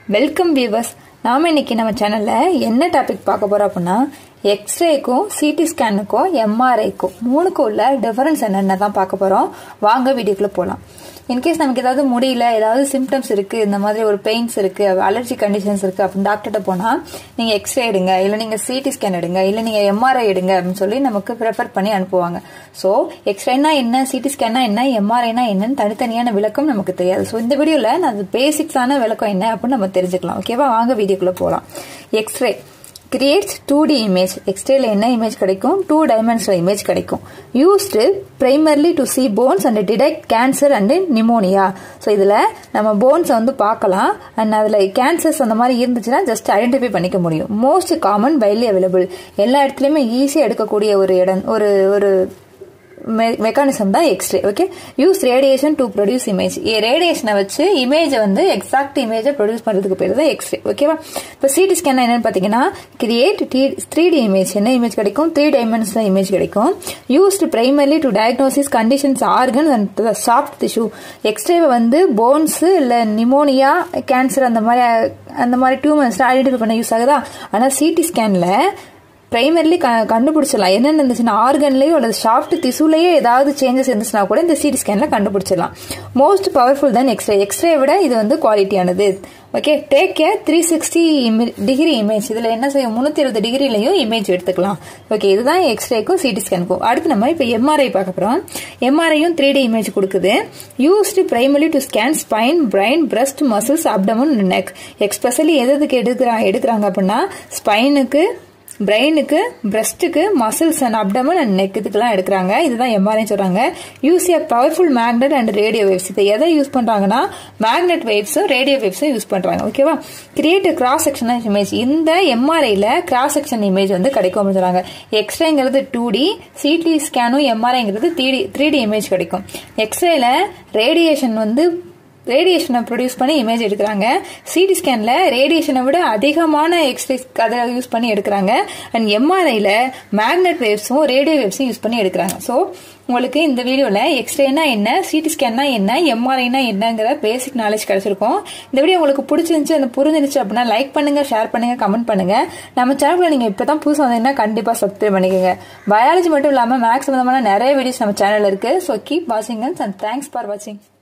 Welcome viewers. நாம இன்னைக்கு நம்ம சேனல்ல என்ன டாபிக் பார்க்க போறோம் அப்படின்னா, எக்ஸ்ரேக்கும் சிடி ஸ்கேனுக்கும் எம்ஆர்ஐக்கும் மூணுக்கும் உள்ள டிஃபரன்ஸ் என்னென்ன தான் பார்க்க போறோம். வாங்க வீடியோக்குள்ள போகலாம். இன்கேஸ் நமக்கு ஏதாவது முடியல, ஏதாவது சிம்டம்ஸ் இருக்கு, இந்த மாதிரி ஒரு பெயின்ஸ் இருக்கு, அலர்ஜி கண்டிஷன்ஸ் இருக்கு அப்படின்னு டாக்டர்கிட்ட போனா நீங்க எக்ஸ்ரே எடுங்க, இல்ல நீங்க சிடி ஸ்கேன் எடுங்க, இல்ல நீங்க எம்ஆர்ஐ எடுங்க அப்படின்னு சொல்லி நமக்கு ப்ரிஃபர் பண்ணி அனுப்புவாங்க. ஸோ எக்ஸ்ரேனா என்ன, சிடி ஸ்கேனா என்ன, எம்ஆர்ஐனா என்னன்னு தனித்தனியான விளக்கம் நமக்கு தெரியாது. ஸோ இந்த வீடியோல நான் பேசிக்ஸான விளக்கம் என்ன அப்படின்னு நம்ம தெரிஞ்சுக்கலாம். ஓகேவா, வாங்க வீடியோக்குள்ள போகலாம். X ray creates 2D image. எக்ஸ்ரேல என்ன இமேஜ் கிடைக்கும்? 2 dimensional இமேஜ் கிடைக்கும். used primarily to see bones and detect cancer and pneumonia. So இதுல நம்ம போன்ஸ் வந்து பார்க்கலாம், அண்ட் அதுல கேன்சர்ஸ் அந்த மாதிரி இருந்துச்சுன்னா ஜஸ்ட் ஐடென்டிஃபை பண்ணிக்க முடியும். மோஸ்ட் காமன் வைட்லி அவைலபிள், எல்லா இடத்துலயுமே ஈஸியா எடுக்கக்கூடிய ஒரு இடம், ஒரு மெக்கானிசம் தான் x-ray. Okay, use radiation to produce image. ரேடியேஷனை வச்சு இமேஜை வந்து எக்ஸாக்ட் இமேஜை ப்ரொடியூஸ் பண்றதுக்கு பேர் தான் எக்ஸ்ரே. ஓகேவா, இப்போ சிடி ஸ்கேன் என்னன்னு பாத்தீங்கன்னா, கிரியேட் 3D இமேஜ். என்ன இமேஜ் கிடைக்கும்? 3 dimensional இமேஜ் கிடைக்கும். Used primarily to diagnosis conditions organs and soft tissue. எக்ஸ்ரேவை வந்து போன்ஸ் இல்ல நிமோனியா, கேன்சர் அந்த மாதிரி டியூமர்ஸ் ஐடென்டிஃபை பண்ண யூஸ் ஆகுதா. ஆனா சிடி ஸ்கேன்ல பிரைமர்லி கண்டுபிடிச்சிடலாம். என்னென்ன இருந்துச்சுன்னா, ஆர்கன்லயோ அல்லது சாஃப்ட் திசுலயோ ஏதாவது சேஞ்சஸ் இருந்துச்சுன்னா கூட இந்த சிடி ஸ்கேன்ல கண்டுபிடிச்சிடலாம். மோஸ்ட் பவர்ஃபுல் தான் எக்ஸ்ரே. எக்ஸ்ரே விட இது வந்து குவாலிட்டியானது. Okay, take a 360 degree image. இதுல என்ன செய்யும்? 360 டிகிரிலையும் இமேஜ் எடுத்துக்கலாம். ஓகே, இதுதான் எக்ஸ்ரேக்கும் சிடி ஸ்கேனுக்கும். அடுத்து நம்ம இப்ப எம்ஆர்ஐ பார்க்க போறோம். எம்ஆர்ஐயும் 3D இமேஜ் கொடுக்குது. Used primarily to scan spine, brain, breast, muscles, abdomen, neck. Especially எதுக்கு எடுக்கிறாங்க அப்படின்னா, ஸ்பைனுக்கு, பிரெயினுக்கு, பிரஸ்ட்டுக்கு, muscles and abdomen and neck, இதுக்கெல்லாம் எடுக்கிறாங்க. இதுதான் எம்ஆர்ஐ சொல்றாங்க. Use a powerful magnet and radio waves. இதை எதை யூஸ் பண்றாங்கன்னா, மேக்னெட் வேவ்ஸும் ரேடியோ வேவ்ஸும் யூஸ் பண்றாங்க. ஓகேவா, கிரியேட் கிராஸ் செக்ஷன் இமேஜ். இந்த எம்ஆர்ஐல கிராஸ் செக்ஷன் இமேஜ் வந்து கிடைக்கும் அப்படின்னு சொல்றாங்க. எக்ஸ்ரேங்கிறது 2D, சிடி ஸ்கேனும் எம்ஆர்ஐங்கிறது 3D இமேஜ் கிடைக்கும். எக்ஸ்ரேல ரேடியேஷனை ப்ரொடியூஸ் பண்ணி இமேஜ் எடுக்கிறாங்க. சிடி ஸ்கேன்ல ரேடியேஷனை விட அதிகமான எக்ஸ்ரே அதை யூஸ் பண்ணி எடுக்கிறாங்க. அண்ட் எம்ஆர்ஐல மேக்னெட் வேவ்ஸும் ரேடியோ வேவ்ஸும் யூஸ் பண்ணி எடுக்கிறாங்க. ஸோ உங்களுக்கு இந்த வீடியோல எக்ஸ்ரேனா என்ன, சிடி ஸ்கேன்னா என்ன, எம்ஆர்ஐனா என்னங்கிற பேசிக் நாலேஜ் கிடைச்சிருக்கும். இந்த வீடியோ உங்களுக்கு பிடிச்சிருந்துச்சு, அந்த புரிஞ்சிருச்சு அப்படின்னா லைக் பண்ணுங்க, ஷேர் பண்ணுங்க, கமெண்ட் பண்ணுங்க. நம்ம சேனல்ல நீங்க இப்பதான் புதுசா வந்தீங்கன்னா கண்டிப்பா சப்ஸ்கிரைப் பண்ணிக்கோங்க. பயாலஜி மட்டும் இல்லாம மேக்ஸ் சம்பந்தமான நிறைய வீடியோஸ் நம்ம சேனல்ல இருக்கு. ஸோ கீப் வாட்சிங் அண்ட் தேங்க்ஸ் ஃபார் வாட்சிங்.